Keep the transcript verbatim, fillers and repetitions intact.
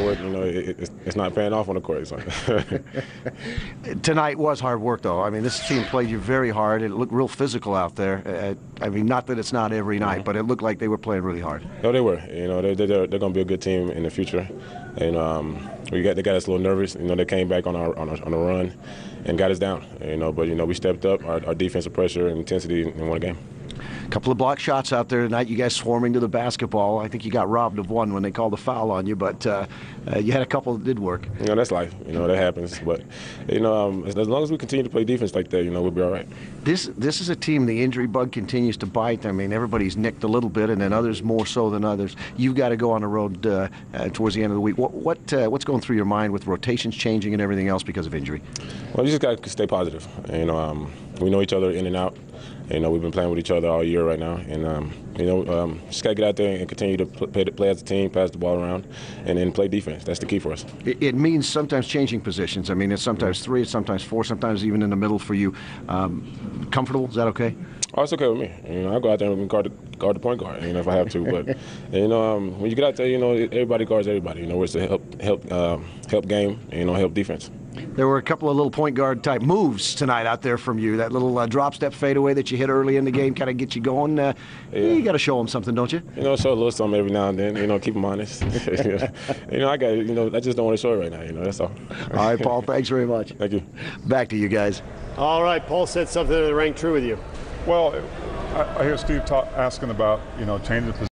hard work, you know, it, it's, it's not paying off on the court. So. Tonight was hard work, though. I mean, this team played you very hard. It looked real physical out there. Uh, I mean, not that it's not every night, mm-hmm. but it looked like they were playing really hard. No, they were. You know, they're, they're, they're going to be a good team in the future. And um, we got they got us a little nervous. You know, they came back on our on a, on a run and got us down. You know, but you know, we stepped up our, our defensive pressure and intensity and won a game. A couple of block shots out there tonight. You guys swarming to the basketball. I think you got robbed of one when they called a foul on you, but uh, uh, you had a couple that did work. You know, that's life. You know, that happens. But, you know, um, as, as long as we continue to play defense like that, you know, we'll be all right. This this is a team, the injury bug continues to bite. I mean, everybody's nicked a little bit, and then others more so than others. You've got to go on the road uh, uh, towards the end of the week. What, what uh, What's going through your mind with rotations changing and everything else because of injury? Well, you just got to stay positive. You know, um, we know each other in and out. You know, we've been playing with each other all year right now, and um, you know, um, just gotta get out there and continue to play, play as a team, pass the ball around, and then play defense. That's the key for us. It, it means sometimes changing positions. I mean, it's sometimes three, it's sometimes four, sometimes even in the middle for you. Um, comfortable? Is that okay? Oh, it's okay with me. You know, I go out there and guard the, guard the point guard, you know, if I have to. But you know, um, when you get out there, you know, everybody guards everybody. You know, it's a help, help, uh, help game, and, you know, help defense. There were a couple of little point guard type moves tonight out there from you. That little uh, drop step fadeaway that you hit early in the game kind of gets you going. Uh, yeah. You got to show them something, don't you? You know, show a little something every now and then. You know, keep them honest. You know, I got. You know, I just don't want to show it right now. You know, that's all. All right, Paul. Thanks very much. Thank you. Back to you guys. All right, Paul said something that rang true with you. Well, I, I hear Steve talk, asking about you know changing the position.